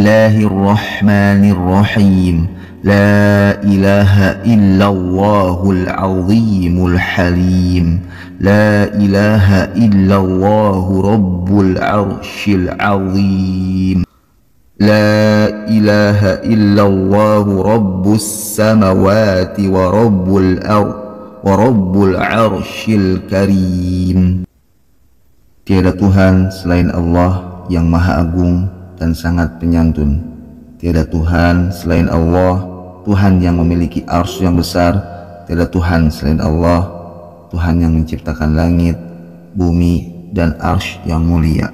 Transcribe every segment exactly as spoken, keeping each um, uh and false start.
Bismillahirrahmanirrahim. La ilaha illallahul azimul halim. La ilaha illallahu rabbul arsyil azim. La ilaha illallahu rabbus samawati wa rabbul ardh wa rabbul arsyil karim. Tiada Tuhan selain Allah yang Maha Agung dan sangat penyantun. Tiada Tuhan selain Allah, Tuhan yang memiliki arsy yang besar. Tiada Tuhan selain Allah, Tuhan yang menciptakan langit, bumi, dan arsy yang mulia.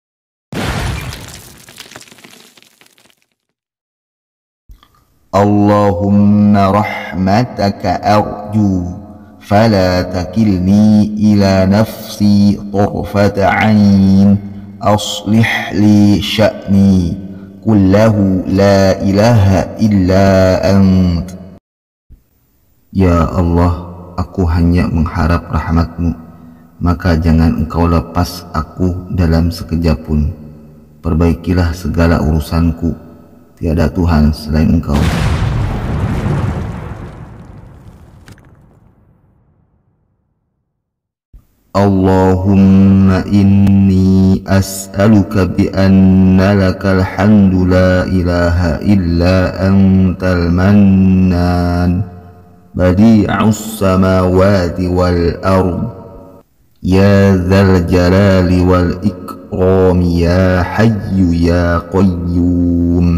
Allahumma rahmataka arju fala takilni ila nafsi tarfata ain. Aslih li sya'ni kullahu la ilaha illa ant. Ya Allah, aku hanya mengharap rahmatmu, maka jangan engkau lepas aku dalam sekejap pun. Perbaikilah segala urusanku, tiada Tuhan selain engkau. Allahumma inni as'aluka bi anna lakal hamdu la ilaha illa antal mannan badi'us samawati wal ard ya dzal jalali wal ikram ya hayyu ya qayyum.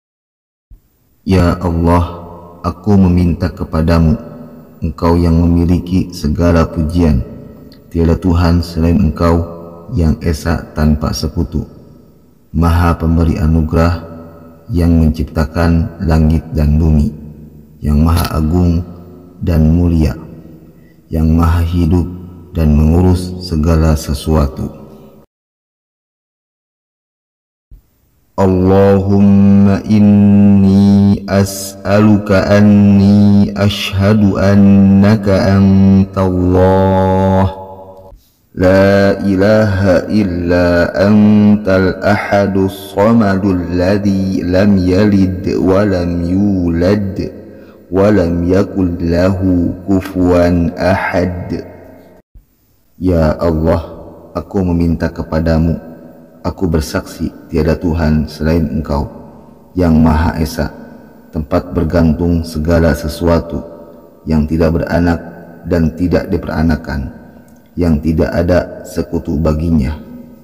Ya Allah, aku meminta kepadamu, Engkau yang memiliki segala pujian. Tiada Tuhan selain Engkau yang esa tanpa sekutu, Maha Pemberi anugerah, yang menciptakan langit dan bumi, yang Maha Agung dan mulia, yang Maha hidup dan mengurus segala sesuatu. Allahumma inni as'aluka anni ashhadu annaka antallah La ilaha illa antal ahadus samadul ladzi lam yalid wa lam yulad wa lam yakul lahu kufuwan ahad. Ya Allah, aku meminta kepadamu, aku bersaksi tiada Tuhan selain Engkau yang Maha Esa, tempat bergantung segala sesuatu, yang tidak beranak dan tidak diperanakan, yang tidak ada sekutu baginya.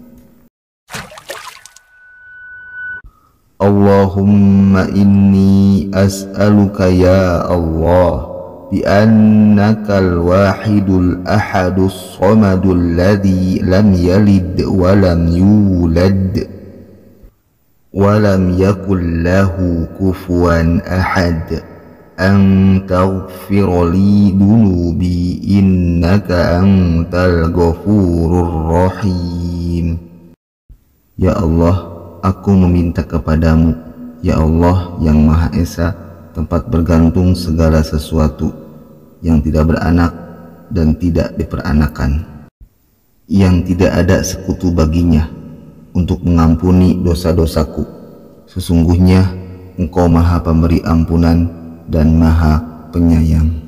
Allahumma inni as'aluka ya Allah bi annakal wahidul ahadus samadul ladzi lam yalid wa lam yulad wa lam yakul lahu kufuwan ahad an taghfir li dunubi innaka antal ghafurur rahim. Ya Allah, aku meminta kepadamu, ya Allah yang Maha Esa, tempat bergantung segala sesuatu, yang tidak beranak dan tidak diperanakan, yang tidak ada sekutu baginya, untuk mengampuni dosa-dosaku. Sesungguhnya Engkau Maha Pemberi ampunan dan Maha Penyayang.